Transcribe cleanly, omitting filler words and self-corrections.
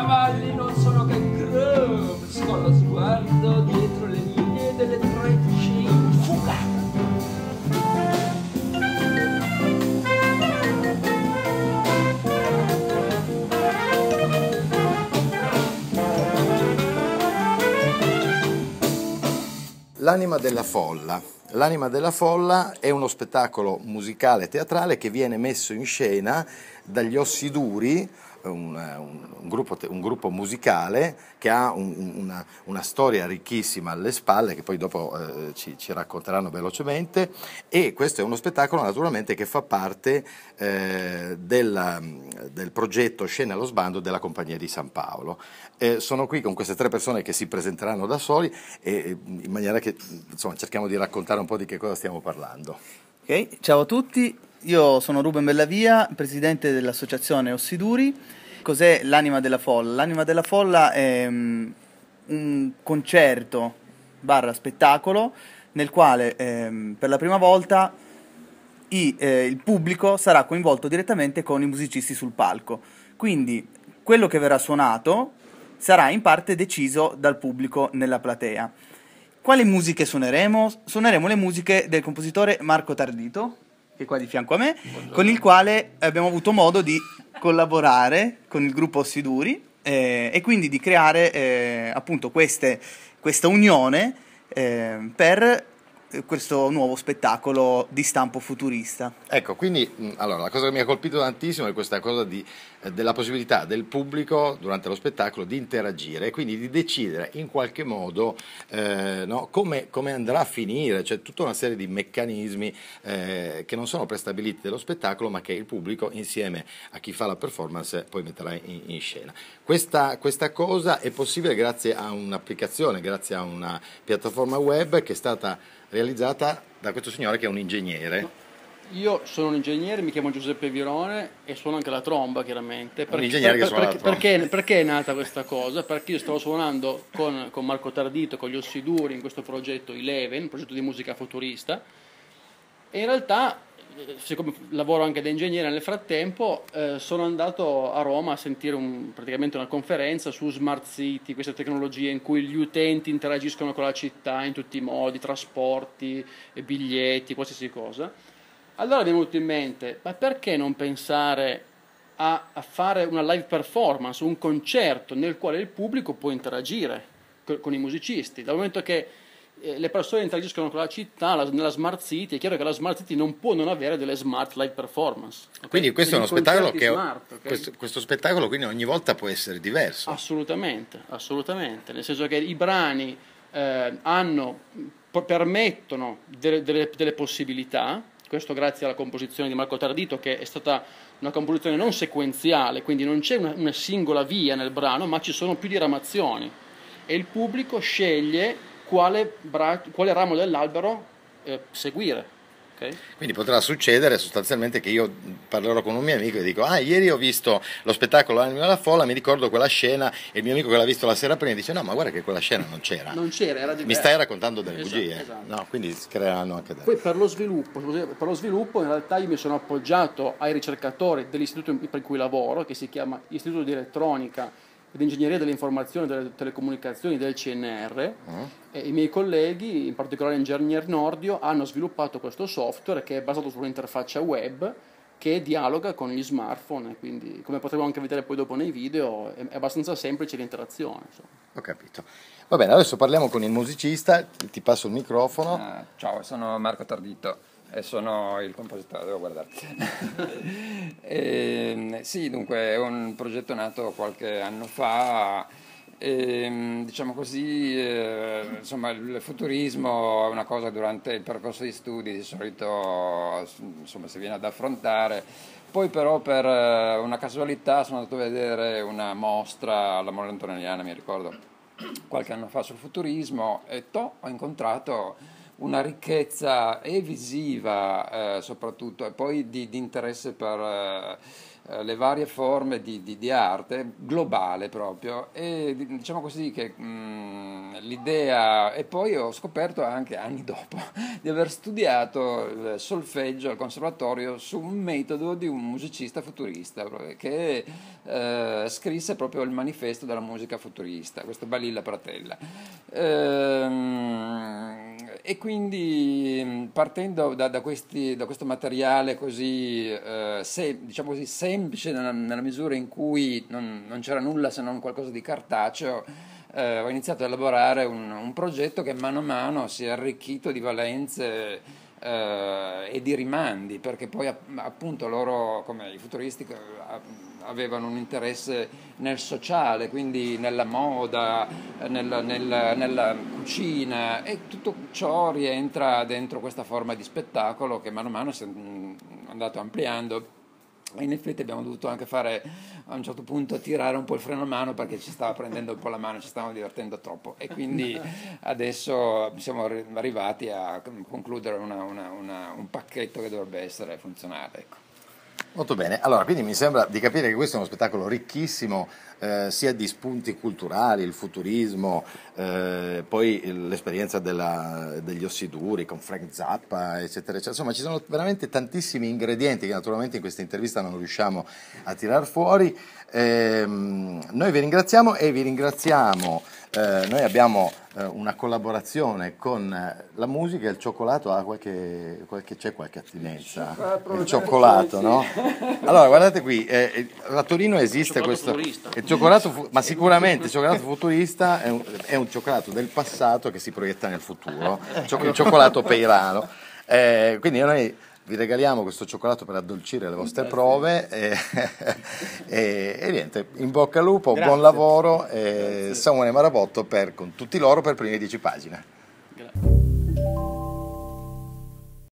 cavalli non sono che grooves con lo sguardo dietro le linee delle trecce in fuga. L'anima della folla. L'anima della folla è uno spettacolo musicale teatrale che viene messo in scena dagli Ossi Duri, un gruppo musicale che ha una storia ricchissima alle spalle, che poi dopo ci racconteranno velocemente, e questo è uno spettacolo naturalmente che fa parte del progetto Scene allo sbando della Compagnia di San Paolo. Sono qui con queste tre persone che si presenteranno da soli, in maniera che insomma, cerchiamo di raccontare un po' di che cosa stiamo parlando. Ok, ciao a tutti, io sono Ruben Bellavia, presidente dell'associazione Ossi Duri. Cos'è l'Anima della Folla? L'Anima della Folla è un concerto / spettacolo nel quale per la prima volta il pubblico sarà coinvolto direttamente con i musicisti sul palco. Quindi quello che verrà suonato sarà in parte deciso dal pubblico nella platea. Quali musiche suoneremo? Suoneremo le musiche del compositore Marco Tardito, che è qua di fianco a me, con il quale abbiamo avuto modo di collaborare con il gruppo Ossi Duri e quindi di creare appunto questa unione per questo nuovo spettacolo di stampo futurista. Ecco, quindi allora, la cosa che mi ha colpito tantissimo è questa cosa della possibilità del pubblico durante lo spettacolo di interagire e quindi di decidere in qualche modo no, come andrà a finire, cioè tutta una serie di meccanismi che non sono prestabiliti dello spettacolo ma che il pubblico insieme a chi fa la performance poi metterà in scena. Questa cosa è possibile grazie a un'applicazione, grazie a una piattaforma web che è stata realizzata da questo signore che è un ingegnere. Io sono un ingegnere, mi chiamo Giuseppe Virone e suono anche la tromba, chiaramente. Un ingegnere che suona la tromba. Perché è nata questa cosa? Perché io stavo suonando con Marco Tardito, con gli Ossi Duri, in questo progetto Eleven, un progetto di musica futurista, e in realtà, siccome lavoro anche da ingegnere nel frattempo, sono andato a Roma a sentire praticamente una conferenza su Smart City, queste tecnologie in cui gli utenti interagiscono con la città in tutti i modi, trasporti, biglietti, qualsiasi cosa. Allora mi è venuto in mente, ma perché non pensare a fare una live performance, un concerto nel quale il pubblico può interagire con i musicisti? Dal momento che le persone interagiscono con la città, nella Smart City, è chiaro che la Smart City non può non avere delle smart live performance. Okay? Quindi questo è uno spettacolo che smart, okay? questo spettacolo quindi ogni volta può essere diverso. Assolutamente, nel senso che i brani permettono delle possibilità. Questo grazie alla composizione di Marco Tardito, che è stata una composizione non sequenziale, quindi non c'è una singola via nel brano, ma ci sono più diramazioni e il pubblico sceglie quale ramo dell'albero seguire. Okay? Quindi potrà succedere sostanzialmente che io parlerò con un mio amico e dico ieri ho visto lo spettacolo L'Anima della Folla, mi ricordo quella scena, e il mio amico che l'ha visto la sera prima dice no ma guarda che quella scena non c'era, era diverso. Mi stai raccontando delle bugie. Esatto. No, quindi si creeranno anche delle. Poi per lo sviluppo in realtà io mi sono appoggiato ai ricercatori dell'istituto per cui lavoro, che si chiama Istituto di Elettronica ed Ingegneria dell'Informazione e delle Telecomunicazioni del CNR, e i miei colleghi, in particolare Ingegner Nordio, hanno sviluppato questo software che è basato su un'interfaccia web che dialoga con gli smartphone, quindi come potremo anche vedere poi dopo nei video è abbastanza semplice l'interazione. Insomma. Ho capito. Va bene, adesso parliamo con il musicista, ti passo il microfono. Ciao, sono Marco Tardito e sono il compositore, devo guardare. Sì, dunque è un progetto nato qualche anno fa. Diciamo così, insomma, il futurismo è una cosa durante il percorso di studi di solito insomma, si viene ad affrontare. Poi però per una casualità sono andato a vedere una mostra alla Mole Antonelliana, mi ricordo, qualche anno fa sul futurismo e ho incontrato una ricchezza e visiva soprattutto, e poi di interesse per le varie forme di arte globale proprio, e diciamo così che l'idea, e poi ho scoperto anche anni dopo di aver studiato il solfeggio al conservatorio su un metodo di un musicista futurista che scrisse proprio il manifesto della musica futurista, questo Balilla Pratella. E quindi partendo da questo materiale così, diciamo così, semplice nella misura in cui non c'era nulla se non qualcosa di cartaceo, ho iniziato a elaborare un progetto che mano a mano si è arricchito di valenze e di rimandi, perché poi appunto loro, come i futuristi, avevano un interesse nel sociale, quindi nella moda, nella cucina, e tutto ciò rientra dentro questa forma di spettacolo che mano a mano si è andato ampliando. E in effetti abbiamo dovuto anche fare, a un certo punto, tirare un po' il freno a mano, perché ci stava prendendo un po' la mano, ci stavamo divertendo troppo, e quindi adesso siamo arrivati a concludere un pacchetto che dovrebbe essere funzionale, ecco. Molto bene, allora quindi mi sembra di capire che questo è uno spettacolo ricchissimo, sia di spunti culturali, il futurismo, poi l'esperienza degli ossi duri con Frank Zappa, eccetera, eccetera. Insomma, ci sono veramente tantissimi ingredienti che naturalmente in questa intervista non riusciamo a tirar fuori. Noi vi ringraziamo e vi ringraziamo. Noi abbiamo una collaborazione con la musica e il cioccolato, c'è qualche attinenza? Il cioccolato, no? Allora, guardate qui, a Torino esiste questo il cioccolato, ma sicuramente il cioccolato futurista è un cioccolato del passato che si proietta nel futuro, il cioccolato peirano. Quindi noi vi regaliamo questo cioccolato per addolcire le vostre prove e niente, in bocca al lupo, buon lavoro, Samuele Marabotto con tutti loro per prime 10 pagine.